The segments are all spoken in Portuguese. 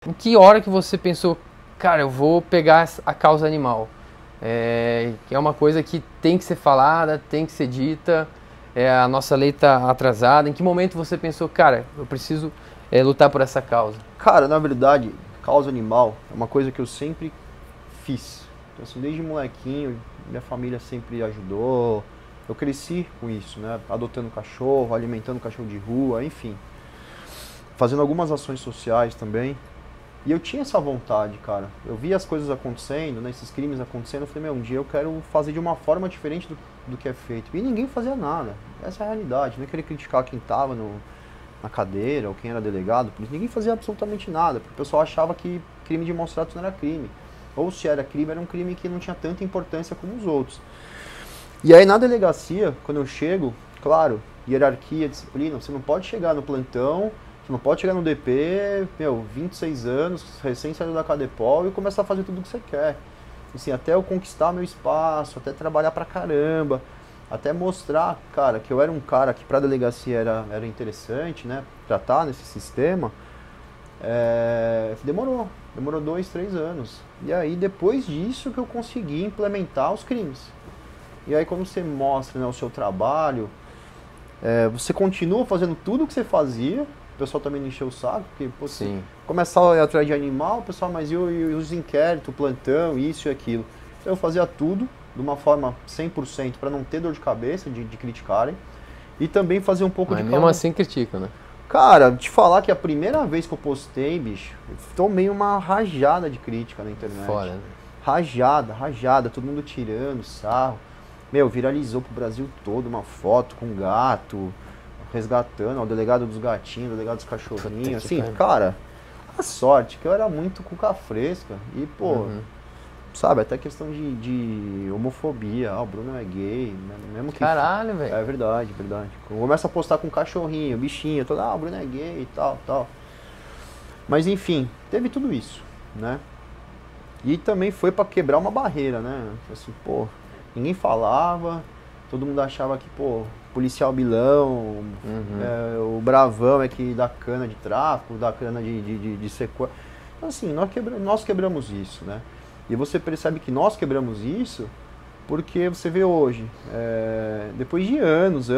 Em que hora que você pensou, cara, eu vou pegar a causa animal? Que é uma coisa que tem que ser falada, tem que ser dita, a nossa lei está atrasada. Em que momento você pensou, cara, eu preciso lutar por essa causa? Cara, na verdade, causa animal é uma coisa que eu sempre fiz. Então, assim, desde molequinho, minha família sempre ajudou. Eu cresci com isso, né? Adotando cachorro, alimentando cachorro de rua, enfim. Fazendo algumas ações sociais também. E eu tinha essa vontade, cara. Eu via as coisas acontecendo, né, esses crimes acontecendo. Eu falei, meu, um dia eu quero fazer de uma forma diferente do que é feito. E ninguém fazia nada. Essa é a realidade. Não é querer criticar quem estava na cadeira ou quem era delegado. Ninguém fazia absolutamente nada. Porque o pessoal achava que crime de maus tratos não era crime. Ou se era um crime que não tinha tanta importância como os outros. E aí na delegacia, quando eu chego, claro, hierarquia, disciplina, você não pode chegar no plantão, você não pode chegar no DP, 26 anos, recém saído da Cadepol e começar a fazer tudo o que você quer. Assim, até eu conquistar meu espaço, até trabalhar pra caramba, até mostrar, cara, que eu era um cara que pra delegacia era interessante, né, pra estar nesse sistema, demorou 2, 3 anos. E aí depois disso que eu consegui implementar os crimes. E aí quando você mostra, né, o seu trabalho, você continua fazendo tudo o que você fazia, o pessoal também não encheu o saco, porque pô, Sim. começar a ir atrás de animal, o pessoal, mas e os inquéritos, o plantão, isso e aquilo. Então eu fazia tudo de uma forma 100% para não ter dor de cabeça de criticarem. E também fazer um pouco Mas de mesmo assim critica, né? Cara, te falar que a primeira vez que eu postei, bicho, eu tomei uma rajada de crítica na internet. Foda, né? Rajada, todo mundo tirando sarro. Meu, viralizou pro Brasil todo uma foto com um gato, resgatando, o delegado dos gatinhos, o delegado dos cachorrinhos. Assim, cara, a sorte que eu era muito cuca fresca. E, pô, sabe, até questão de homofobia. Ah, o Bruno é gay, né? Mesmo que. Caralho, velho. É verdade, verdade. Começa a postar com cachorrinho, bichinho, todo, o Bruno é gay e tal, tal. Mas enfim, teve tudo isso, né? E também foi pra quebrar uma barreira, né? Assim, pô, ninguém falava, todo mundo achava que, pô, policial bilão, o bravão é que dá cana de tráfico, dá cana de sequestro. Então, assim, nós quebramos isso, né? E você percebe que nós quebramos isso porque você vê hoje, depois de anos,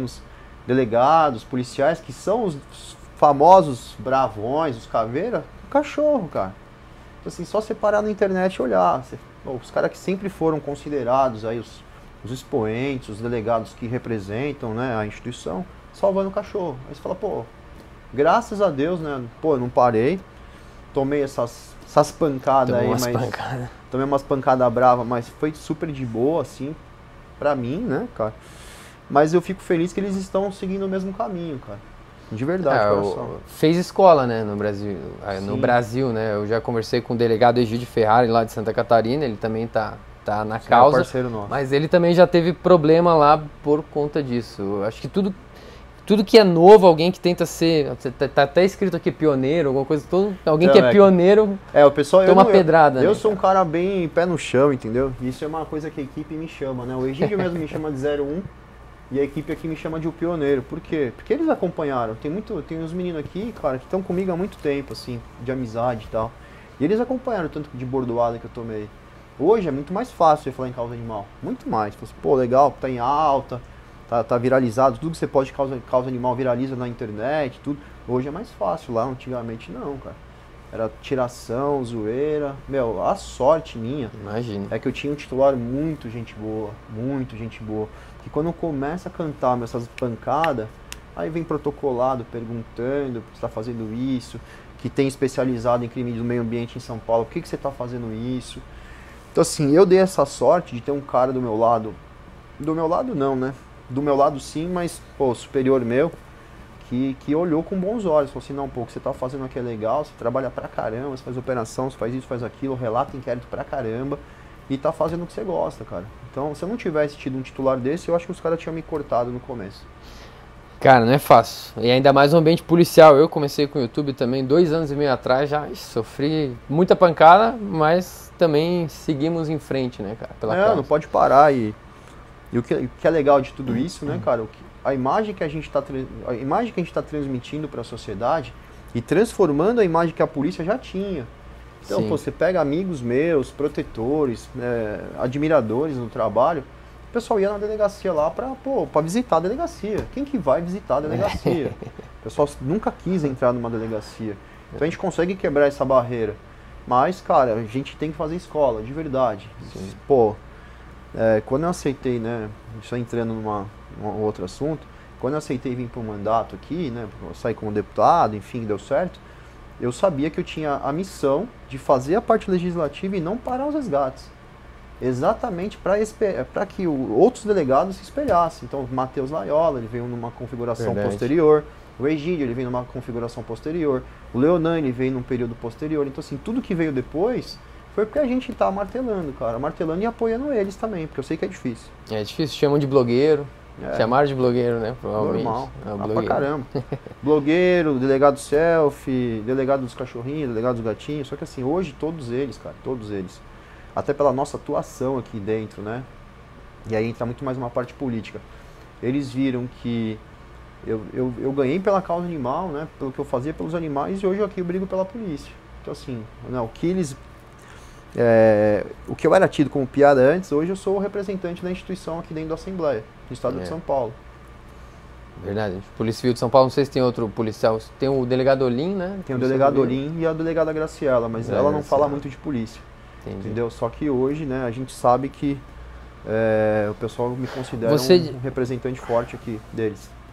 delegados, policiais, que são os famosos bravões, os caveira, cachorro, cara. Então, assim, só você parar na internet e olhar. Os caras que sempre foram considerados aí os expoentes, os delegados que representam, né, a instituição, salvando o cachorro. Aí você fala, pô, graças a Deus, né, pô, eu não parei, tomei essas pancadas aí, mas tomei umas pancadas bravas, mas foi super de boa, assim, pra mim, né, cara. Mas eu fico feliz que eles estão seguindo o mesmo caminho, cara. De verdade, coração. Fez escola, né, no Brasil. Sim. No Brasil, né, eu já conversei com o delegado Egídio Ferrari lá de Santa Catarina, ele também tá na causa, parceiro nosso. mas ele também já teve problema lá por conta disso. Eu acho que tudo que é novo, alguém que tenta ser, tá até escrito aqui pioneiro, alguma coisa, alguém que é pioneiro o pessoal, toma pedrada. Eu né, sou um cara bem pé no chão, entendeu? Isso é uma coisa que a equipe me chama, né? O Egídio mesmo me chama de 01 e a equipe aqui me chama de o pioneiro. Por quê? Porque eles acompanharam. Tem uns meninos aqui, cara, que estão comigo há muito tempo, assim, de amizade e tal. E eles acompanharam tanto de bordoada que eu tomei. Hoje é muito mais fácil você falar em causa animal. Muito mais. Pô, legal, tá em alta, tá viralizado. Tudo que você pode causa animal viraliza na internet, tudo. Hoje é mais fácil lá, antigamente não, cara. Era tiração, zoeira. Meu, a sorte minha é que eu tinha um titular muito gente boa. Que quando começa a cantar essas pancadas, aí vem protocolado perguntando por que você tá fazendo isso, que tem especializado em crime do meio ambiente em São Paulo, por que você tá fazendo isso? Então assim, eu dei essa sorte de ter um cara do meu lado não, né? Do meu lado sim, mas, pô, superior meu, que olhou com bons olhos, falou assim, não, pô, o que você tá fazendo aqui é legal, você trabalha pra caramba, você faz operação, você faz isso, faz aquilo, relata inquérito pra caramba, e tá fazendo o que você gosta, cara. Então, se eu não tivesse tido um titular desse, eu acho que os caras tinham me cortado no começo. Cara, não é fácil. E ainda mais no ambiente policial. Eu comecei com o YouTube também 2 anos e meio atrás, já sofri muita pancada, mas também seguimos em frente, né, cara? Pela causa. Não pode parar. E o que é legal de tudo isso, né, cara? A imagem que a gente tá transmitindo para a sociedade e transformando a imagem que a polícia já tinha. Então, Sim. pô, você pega amigos meus, protetores, admiradores no trabalho, o pessoal ia na delegacia lá pra visitar a delegacia. Quem que vai visitar a delegacia? O pessoal nunca quis entrar numa delegacia. Então a gente consegue quebrar essa barreira. Mas, cara, a gente tem que fazer escola, de verdade. Sim. Pô, quando eu aceitei, né, só entrando num outro assunto, quando eu aceitei vir para o mandato aqui, né, eu saí como deputado, enfim, deu certo, eu sabia que eu tinha a missão de fazer a parte legislativa e não parar os resgates. Exatamente para que outros delegados se espelhassem. Então, o Matheus Laiola, ele veio numa configuração Verdade. posterior, o Egídio, ele veio numa configuração posterior, o Leonan, ele veio num período posterior. Então, assim, tudo que veio depois foi porque a gente tá martelando, cara, martelando e apoiando eles também, porque eu sei que é difícil. É difícil, chamam de blogueiro. Chamaram de blogueiro, né? Provavelmente. Normal. Pra Blogueiro. caramba. Blogueiro, delegado selfie, delegado dos cachorrinhos, delegado dos gatinhos. Só que assim, hoje todos eles, cara, todos eles, até pela nossa atuação aqui dentro, né? E aí entra muito mais uma parte política. Eles viram que eu ganhei pela causa animal, né? Pelo que eu fazia pelos animais, e hoje aqui eu brigo pela polícia. Então assim, o que eles... o que eu era tido como piada antes, hoje eu sou o representante da instituição aqui dentro da Assembleia, do Estado de São Paulo. Verdade. Polícia Civil de São Paulo, não sei se tem outro policial. Tem o delegado Olim, né? Tem o Polícia delegado Civil. Olim e a delegada Graciela, mas ela não fala muito de polícia. Entendi. Entendeu? Só que hoje, né, a gente sabe que o pessoal me considera Você- um representante forte aqui deles.